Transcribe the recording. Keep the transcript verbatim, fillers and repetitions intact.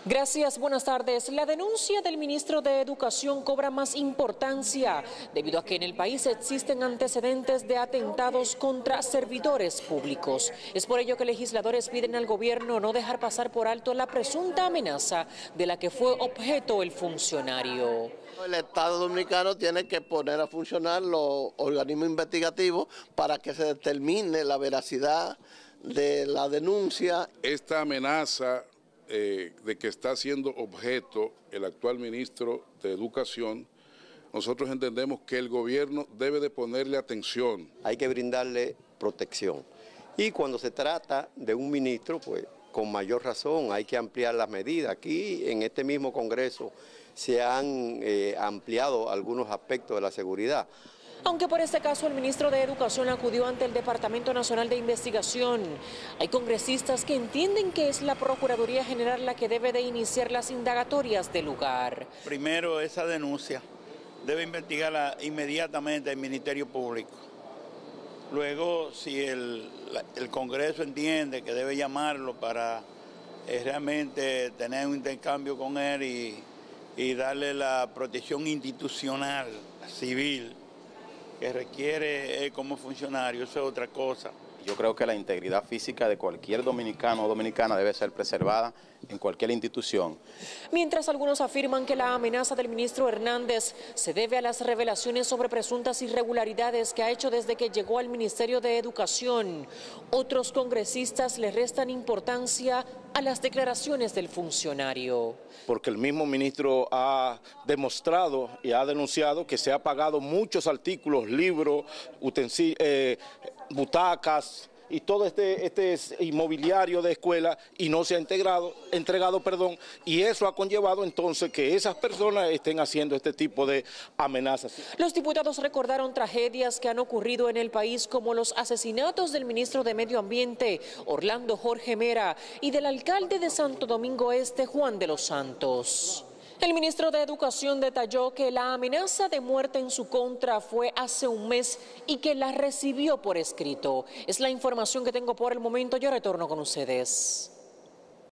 Gracias, buenas tardes. La denuncia del ministro de Educación cobra más importancia debido a que en el país existen antecedentes de atentados contra servidores públicos. Es por ello que legisladores piden al gobierno no dejar pasar por alto la presunta amenaza de la que fue objeto el funcionario. El Estado Dominicano tiene que poner a funcionar los organismos investigativos para que se determine la veracidad de la denuncia. Esta amenaza eh, de que está siendo objeto el actual ministro de Educación, nosotros entendemos que el gobierno debe de ponerle atención. Hay que brindarle protección. Y cuando se trata de un ministro, pues con mayor razón hay que ampliar las medidas. Aquí en este mismo Congreso se han eh, ampliado algunos aspectos de la seguridad. Aunque por este caso el ministro de Educación acudió ante el Departamento Nacional de Investigación, hay congresistas que entienden que es la Procuraduría General la que debe de iniciar las indagatorias del lugar. Primero, esa denuncia debe investigarla inmediatamente el Ministerio Público. Luego, si el, el Congreso entiende que debe llamarlo para eh, realmente tener un intercambio con él y, y darle la protección institucional, civil, que requiere eh, como funcionario, eso es otra cosa. Yo creo que la integridad física de cualquier dominicano o dominicana debe ser preservada en cualquier institución. Mientras algunos afirman que la amenaza del ministro Hernández se debe a las revelaciones sobre presuntas irregularidades que ha hecho desde que llegó al Ministerio de Educación, otros congresistas le restan importancia a las declaraciones del funcionario. Porque el mismo ministro ha demostrado y ha denunciado que se ha pagado muchos artículos, libros, utensilios, eh, butacas y todo este, este inmobiliario de escuela y no se ha integrado, entregado, perdón, y eso ha conllevado entonces que esas personas estén haciendo este tipo de amenazas. Los diputados recordaron tragedias que han ocurrido en el país como los asesinatos del ministro de Medio Ambiente, Orlando Jorge Mera, y del alcalde de Santo Domingo Este, Juan de los Santos. El ministro de Educación detalló que la amenaza de muerte en su contra fue hace un mes y que la recibió por escrito. Es la información que tengo por el momento. Yo retorno con ustedes.